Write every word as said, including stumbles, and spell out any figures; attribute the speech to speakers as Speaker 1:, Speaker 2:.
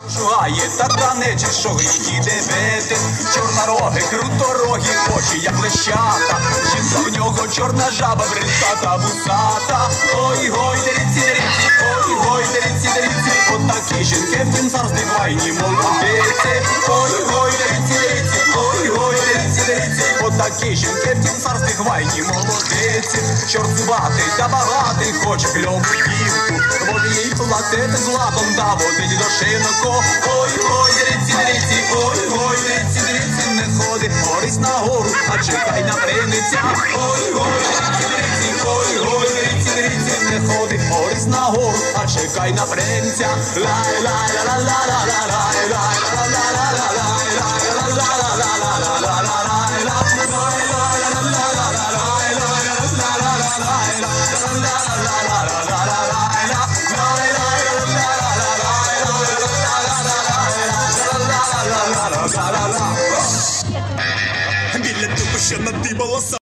Speaker 1: Шугає та нечість, що гріхи дебети, чорнороги, круторогі, очі, як лещата. Жінка в нього чорна жаба, брестата, вусата. Ой-гой, дериці, дериці, ой-гой, дериці, дериці, от такі жінки в тім царстві вайні молодиці. Ой-гой, дериці, дериці, ой-гой, дериці, дериці, от такі жінки в тім царстві вайні молодиці. Чорт зватий та багатий, хоче кльову дівку, може їй платити златом та водить до шиноку. Ой-ой, дериці, дериці, ой-ой, дериці, дериці, не ходи, горись на гору, а чекай на принця. Ой-ой, дериці, дериці, ой-ой, дериці, дериці, не ходи, горись на гору, а чекай на принця.
Speaker 2: Біля того, що на ти волоса.